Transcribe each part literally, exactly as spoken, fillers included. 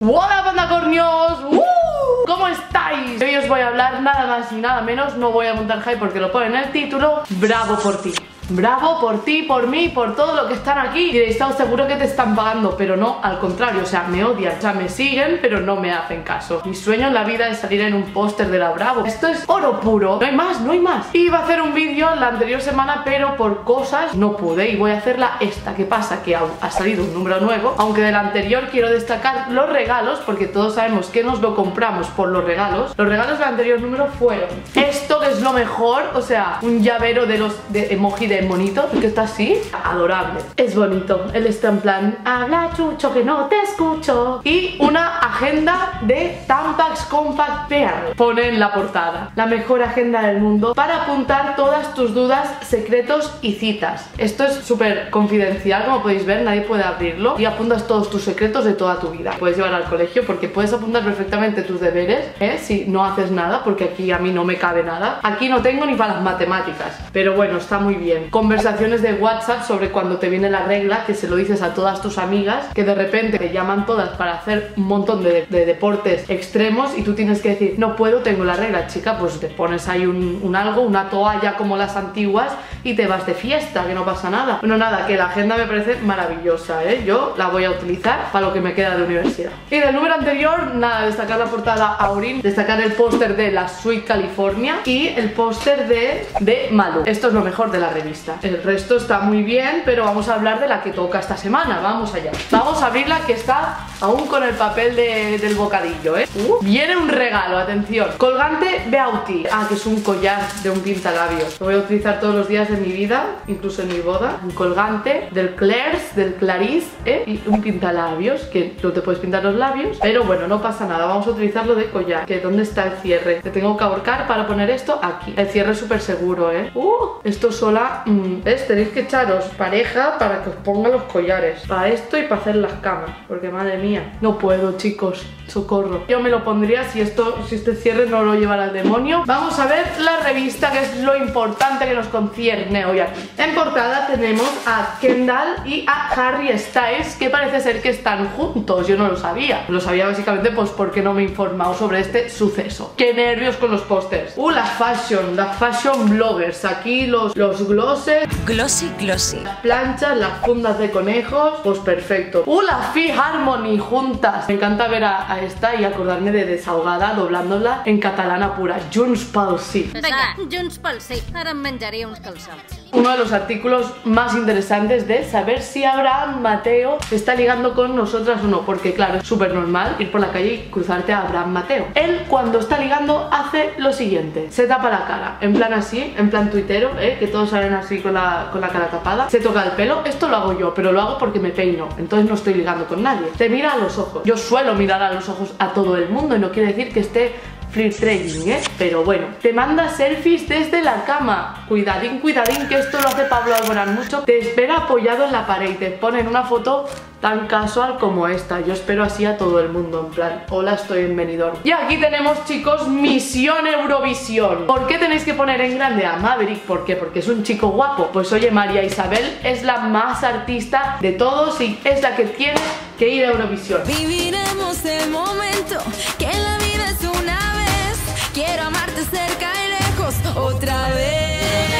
¡Hola, pandacornios! ¡Uh! ¿Cómo estáis? Hoy os voy a hablar nada más y nada menos, no voy a montar hype porque lo pone en el título. Bravo por ti. Bravo por ti, por mí, por todo lo que están aquí. Diréis, estamos seguro que te están pagando, pero no, al contrario, o sea, me odian, o sea, me siguen, pero no me hacen caso. Mi sueño en la vida es salir en un póster de la Bravo. Esto es oro puro, no hay más, no hay más. Iba a hacer un vídeo la anterior semana, pero por cosas no pude y voy a hacerla esta. ¿Qué pasa? Que ha salido un número nuevo, aunque del anterior quiero destacar los regalos, porque todos sabemos que nos lo compramos por los regalos. Los regalos del anterior número fueron esto, que es lo mejor, o sea, un llavero de los de emoji de bonito, que está así, adorable. Es bonito, él está en plan, habla chucho que no te escucho. Y una agenda de Tampax Compact Pearl. Pone en la portada, la mejor agenda del mundo para apuntar todas tus dudas, secretos y citas. Esto es súper confidencial, como podéis ver, nadie puede abrirlo. Y apuntas todos tus secretos de toda tu vida. Puedes llevar al colegio porque puedes apuntar perfectamente tus deberes, ¿eh? Si no haces nada, porque aquí a mí no me cabe nada. Aquí no tengo ni para las matemáticas, pero bueno, está muy bien. Conversaciones de WhatsApp sobre cuando te viene la regla, que se lo dices a todas tus amigas, que de repente te llaman todas para hacer un montón de, de deportes extremos y tú tienes que decir, no puedo, tengo la regla, chica, pues te pones ahí un, un algo, una toalla como las antiguas y te vas de fiesta, que no pasa nada. Bueno, nada, que la agenda me parece maravillosa, ¿eh? Yo la voy a utilizar para lo que me queda de universidad. Y del número anterior, nada, destacar la portada Aurin, destacar el póster de la Sweet California y el póster de, de Malú. Esto es lo mejor de la revista. El resto está muy bien, pero vamos a hablar de la que toca esta semana. Vamos allá. Vamos a abrirla, que está aún con el papel de, del bocadillo, ¿eh? Uh, viene un regalo, atención. Colgante Beauty. Ah, que es un collar de un pintalabios. Lo voy a utilizar todos los días de mi vida, incluso en mi boda. Un colgante del Claire's, del Clarice, ¿eh? Y un pintalabios, que no te puedes pintar los labios, pero bueno, no pasa nada. Vamos a utilizarlo de collar. Que ¿dónde está el cierre? Te tengo que ahorcar para poner esto aquí. El cierre es súper seguro, ¿eh? Uh, esto sola... Mmm, ¿ves? Tenéis que echaros pareja para que os ponga los collares. Para esto y para hacer las camas. Porque madre mía, no puedo, chicos. Socorro. Yo me lo pondría si esto, si este cierre no lo llevara al demonio. Vamos a ver la revista, que es lo importante que nos concierne hoy aquí. En portada tenemos a Kendall y a Harry Styles, que parece ser que están juntos. Yo no lo sabía. Lo sabía básicamente pues porque no me he informado sobre este suceso. Qué nervios con los pósters. Uh, la fashion, las fashion bloggers. Aquí los, los glosses. Glossy, glossy. Las planchas, las fundas de conejos. Pues perfecto. Uh, la Fi Harmony juntas. Me encanta ver a, a esta y acordarme de Desahogada doblándola en catalana pura. Junts pel sí. Vinga, Junts pel sí. Ara em menjaré uns calçots. Uno de los artículos más interesantes de saber si Abraham Mateo está ligando con nosotras o no, porque claro, es súper normal ir por la calle y cruzarte a Abraham Mateo. Él, cuando está ligando, hace lo siguiente: se tapa la cara, en plan así, en plan tuitero, ¿eh? Que todos salen así con la, con la cara tapada. Se toca el pelo. Esto lo hago yo, pero lo hago porque me peino, entonces no estoy ligando con nadie. Te mira a los ojos. Yo suelo mirar a los ojos a todo el mundo y no quiere decir que esté flip trading, ¿eh? Pero bueno, te manda selfies desde la cama. Cuidadín, cuidadín, que esto lo hace Pablo Alborán mucho. Te espera apoyado en la pared y te ponen una foto tan casual como esta. Yo espero así a todo el mundo, en plan, hola, estoy en Benidorm. Y aquí tenemos, chicos, Misión Eurovisión. ¿Por qué tenéis que poner en grande a Maverick? ¿Por qué? Porque es un chico guapo. Pues oye, María Isabel es la más artista de todos y es la que tiene que ir a Eurovisión. Viviremos el momento que la vida es una vez. Quiero amarte cerca y lejos otra vez.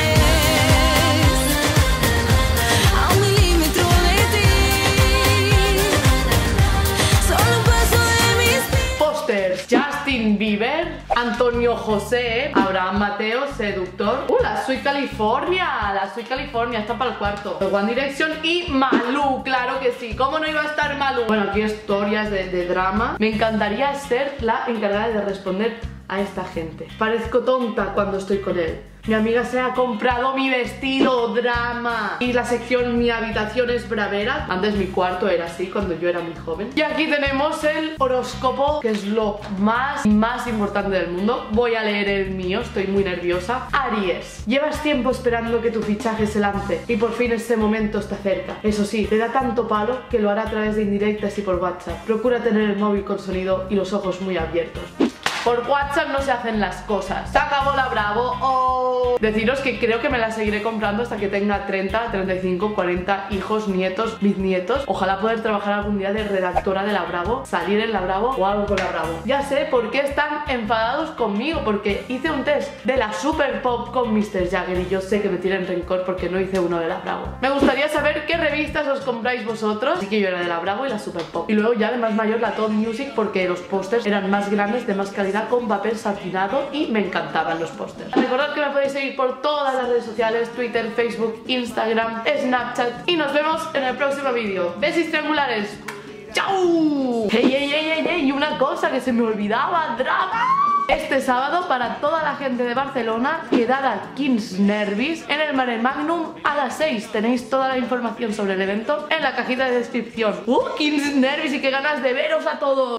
A un milímetro de ti. Solo un paso de mis pies. Pósters: Justin Bieber, Antonio José, Abraham Mateo, Seductor. Uh, la Sweet California. La Sweet California está para el cuarto. One Direction y Malú, claro que sí. ¿Cómo no iba a estar Malú? Bueno, aquí historias de, de drama. Me encantaría ser la encargada de responder a esta gente. Parezco tonta cuando estoy con él. Mi amiga se ha comprado mi vestido, drama. Y la sección Mi habitación es bravera. Antes mi cuarto era así, cuando yo era muy joven. Y aquí tenemos el horóscopo, que es lo más, más importante del mundo. Voy a leer el mío, estoy muy nerviosa. Aries: llevas tiempo esperando que tu fichaje se lance y por fin ese momento está cerca. Eso sí, te da tanto palo que lo hará a través de indirectas y por WhatsApp. Procura tener el móvil con sonido y los ojos muy abiertos. Por WhatsApp no se hacen las cosas. Se acabó la Bravo. Oh. Deciros que creo que me la seguiré comprando hasta que tenga treinta, treinta y cinco, cuarenta hijos, nietos, bisnietos. Ojalá poder trabajar algún día de redactora de la Bravo, salir en la Bravo o algo con la Bravo. Ya sé por qué están enfadados conmigo, porque hice un test de la Super Pop con mister Jagger y yo sé que me tienen rencor porque no hice uno de la Bravo. Me gustaría saber qué revistas os compráis vosotros. Así que yo era de la Bravo y la Super Pop. Y luego ya de más mayor la Top Music, porque los pósters eran más grandes, de más calidad, con papel satinado y me encantaban los pósters. Recordad que me podéis seguir por todas las redes sociales: Twitter, Facebook, Instagram, Snapchat, y nos vemos en el próximo vídeo. Besis triangulares. ¡Chao! ¡Ey, ey, ey, ey, ey! Y una cosa que se me olvidaba, drama. Este sábado, para toda la gente de Barcelona, quedada Quins Nervis en el Mare Magnum a las seis. Tenéis toda la información sobre el evento en la cajita de descripción. ¡Uh! Quins Nervis, y qué ganas de veros a todos.